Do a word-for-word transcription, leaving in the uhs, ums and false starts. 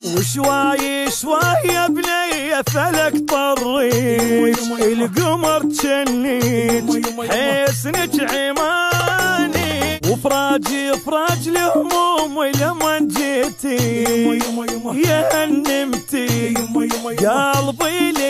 وشوي شوي يا بني فلك طريج القمر تشنيج حسنك عماني وفراجي فراج الهموم ولما جيتي يا نمتي قلبي